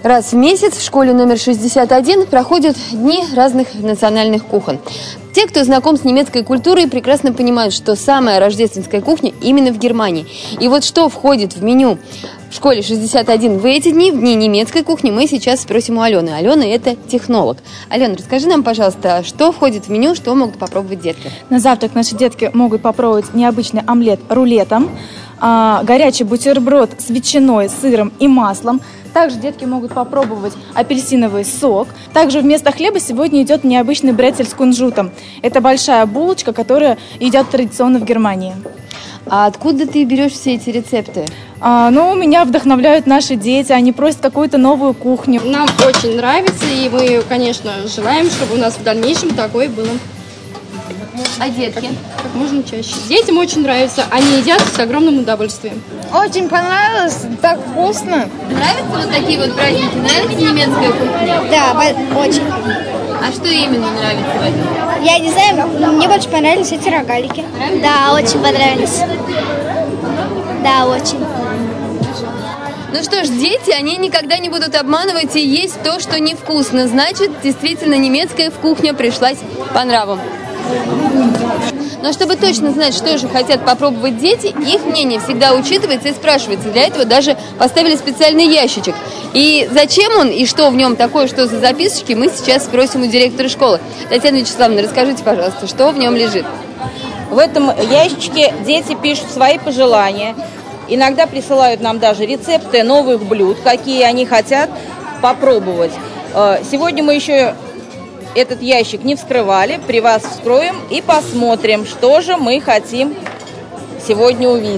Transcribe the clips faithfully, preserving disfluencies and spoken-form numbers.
Раз в месяц в школе номер шестьдесят один проходят дни разных национальных кухонь. Те, кто знаком с немецкой культурой, прекрасно понимают, что самая рождественская кухня именно в Германии. И вот что входит в меню в школе шестьдесят один в эти дни, в дни немецкой кухни, мы сейчас спросим у Алены. Алена – это технолог. Алена, расскажи нам, пожалуйста, что входит в меню, что могут попробовать детки? На завтрак наши детки могут попробовать необычный омлет рулетом, горячий бутерброд с ветчиной, сыром и маслом. Также детки могут попробовать апельсиновый сок. Также вместо хлеба сегодня идет необычный брецель с кунжутом. Это большая булочка, которая едят традиционно в Германии. А откуда ты берешь все эти рецепты? А, ну, меня вдохновляют наши дети, они просят какую-то новую кухню. Нам очень нравится, и мы, конечно, желаем, чтобы у нас в дальнейшем такое было. А детки? Как, как можно чаще. Детям очень нравится, они едят с огромным удовольствием. Очень понравилось, так вкусно. Нравятся вот такие вот праздники? Нравится немецкая кухня? Да, очень. А что именно нравится в этом? Я не знаю, но мне больше понравились эти рогалики. Да, очень понравились. Да, очень. Ну что ж, дети, они никогда не будут обманывать и есть то, что невкусно. Значит, действительно, немецкая кухня пришлась по нравам. Но чтобы точно знать, что же хотят попробовать дети, их мнение всегда учитывается и спрашивается. Для этого даже поставили специальный ящичек. И зачем он, и что в нем такое, что за записочки, мы сейчас спросим у директора школы. Татьяна Вячеславовна, расскажите, пожалуйста, что в нем лежит? В этом ящичке дети пишут свои пожелания. Иногда присылают нам даже рецепты новых блюд, какие они хотят попробовать. Сегодня мы еще этот ящик не вскрывали, при вас вскроем и посмотрим, что же мы хотим сегодня увидеть.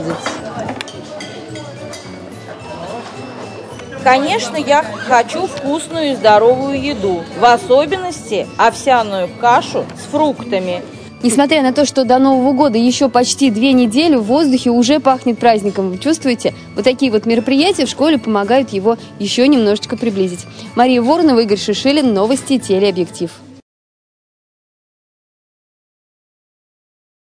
Конечно, я хочу вкусную и здоровую еду, в особенности овсяную кашу с фруктами. Несмотря на то, что до Нового года еще почти две недели, в воздухе уже пахнет праздником. Вы чувствуете? Вот такие вот мероприятия в школе помогают его еще немножечко приблизить. Мария Воронова, Игорь Шишилин, новости телеобъектив.